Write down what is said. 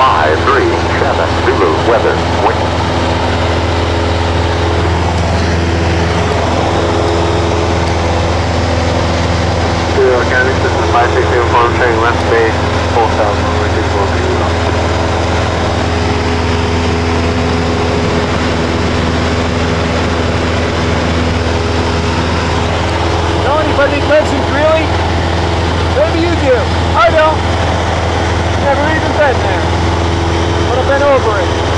537 Zulu weather. Wind. Zulu County, this is 560 farm train left base, full south, runway 24. Know anybody that lives in Greeley? Maybe you do. I don't. Never even been there. But I've been over it.